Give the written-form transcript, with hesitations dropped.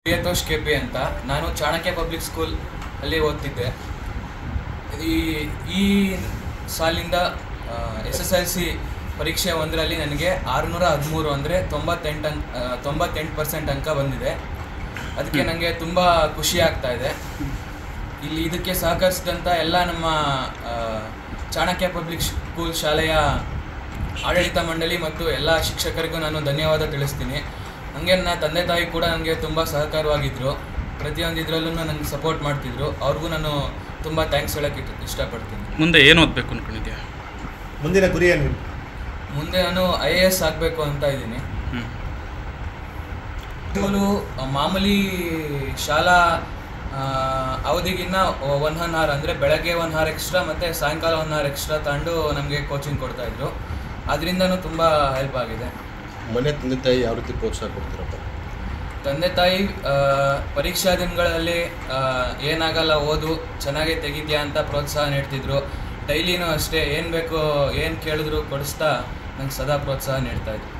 ಪ್ರಿಯತೋಷ್ KP ಅಂತ. ನಾನು Chanakya public school ಅಲ್ಲಿ ಓದ್ತಿದ್ದೆ. ಈ ಸಾಲಿಂದ SSLC ಪರೀಕ್ಷೆ 1ರಲ್ಲಿ ನನಗೆ 613 ಅಂದರೆ 98% ಅಂಕ ಬಂದಿದೆ. ಅದಕ್ಕೆ ನನಗೆ ತುಂಬ ಖುಷಿ ಆಗ್ತಾ ಇದೆ. ಇಲ್ಲಿ ಇದಕ್ಕೆ ಸಹಕರಿಸಿದಂಥ ಎಲ್ಲ ನಮ್ಮ ಚಾಣಕ್ಯ ಪಬ್ಲಿಕ್ ಸ್ಕೂಲ್ ಶಾಲೆಯ ಆಡಳಿತ ಮಂಡಳಿ ಮತ್ತು ಎಲ್ಲ ಶಿಕ್ಷಕರಿಗೂ ನಾನು ಧನ್ಯವಾದ ತಿಳಿಸ್ತೀನಿ. ಹಾಗೆ ನನ್ನ ತಂದೆ ತಾಯಿ ಕೂಡ ನನಗೆ ತುಂಬ ಸಹಕಾರವಾಗಿದ್ದರು. ಪ್ರತಿಯೊಂದು ಇದರಲ್ಲೂ ನನಗೆ ಸಪೋರ್ಟ್ ಮಾಡ್ತಿದ್ರು. ಅವ್ರಿಗೂ ನಾನು ತುಂಬ ಥ್ಯಾಂಕ್ಸ್ ಹೇಳೋಕ್ಕೆ ಇಷ್ಟಪಡ್ತೀನಿ. ಮುಂದೆ ಏನು ಓದಬೇಕು ಅಂದ್ಕೊಂಡಿದ್ಯಾ? ಮುಂದಿನ ಗುರಿ ಏನು? ಮುಂದೆ ನಾನು IAS ಆಗಬೇಕು ಅಂತ ಇದ್ದೀನಿ. ಸ್ಕೂಲು ಮಾಮೂಲಿ ಶಾಲಾ ಅವಧಿಗಿನ್ನ 1 hour ಅಂದರೆ ಬೆಳಗ್ಗೆ 1 hour ಎಕ್ಸ್ಟ್ರಾ ಮತ್ತು ಸಾಯಂಕಾಲ 1 hour ಎಕ್ಸ್ಟ್ರಾ ತಗೊಂಡು ನಮಗೆ ಕೋಚಿಂಗ್ ಕೊಡ್ತಾಯಿದ್ರು. ಅದರಿಂದನೂ ತುಂಬ ಹೆಲ್ಪ್ ಆಗಿದೆ. ಮನೆ ತಂದೆ ತಾಯಿ ಯಾವ ರೀತಿ ಪ್ರೋತ್ಸಾಹ ಕೊಡ್ತೀರಪ್ಪ? ತಂದೆ ತಾಯಿ ಪರೀಕ್ಷಾ ದಿನಗಳಲ್ಲಿ ಏನಾಗಲ್ಲ, ಓದು ಚೆನ್ನಾಗೇ ತೆಗಿತೀಯಾ ಅಂತ ಪ್ರೋತ್ಸಾಹ ನೀಡ್ತಿದ್ರು. ಡೈಲಿನೂ ಅಷ್ಟೇ, ಏನು ಬೇಕೋ ಏನು ಕೇಳಿದ್ರು ಕೊಡಿಸ್ತಾ ನಂಗೆ ಸದಾ ಪ್ರೋತ್ಸಾಹ ನೀಡ್ತಾಯಿದ್ರು.